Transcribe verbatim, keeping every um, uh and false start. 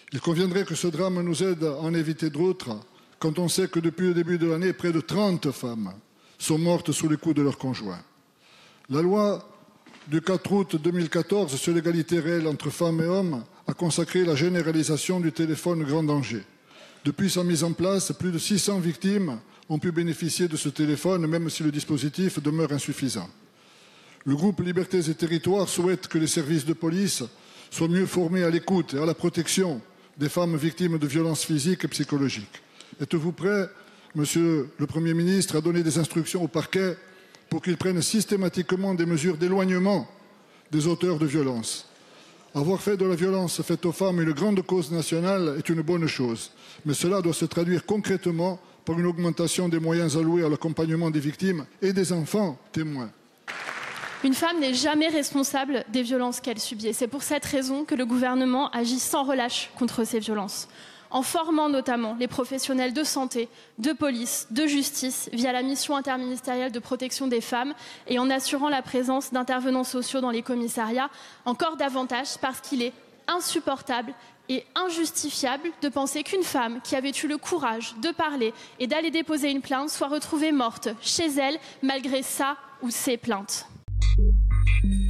Il conviendrait que ce drame nous aide à en éviter d'autres quand on sait que depuis le début de l'année, près de trente femmes sont mortes sous les coups de leurs conjoints. La loi du quatre août deux mille quatorze sur l'égalité réelle entre femmes et hommes a consacré la généralisation du téléphone grand danger. Depuis sa mise en place, plus de six cents victimes ont pu bénéficier de ce téléphone, même si le dispositif demeure insuffisant. Le groupe Libertés et Territoires souhaite que les services de police soient mieux formés à l'écoute et à la protection des femmes victimes de violences physiques et psychologiques. Êtes-vous prêt, Monsieur le Premier ministre, à donner des instructions au parquet pour qu'ils prennent systématiquement des mesures d'éloignement des auteurs de violences? Avoir fait de la violence faite aux femmes une grande cause nationale est une bonne chose, mais cela doit se traduire concrètement par une augmentation des moyens alloués à l'accompagnement des victimes et des enfants témoins. Une femme n'est jamais responsable des violences qu'elle subit. C'est pour cette raison que le gouvernement agit sans relâche contre ces violences, en formant notamment les professionnels de santé, de police, de justice, via la mission interministérielle de protection des femmes et en assurant la présence d'intervenants sociaux dans les commissariats, encore davantage parce qu'il est insupportable et injustifiable de penser qu'une femme qui avait eu le courage de parler et d'aller déposer une plainte soit retrouvée morte chez elle malgré sa ou ses plaintes.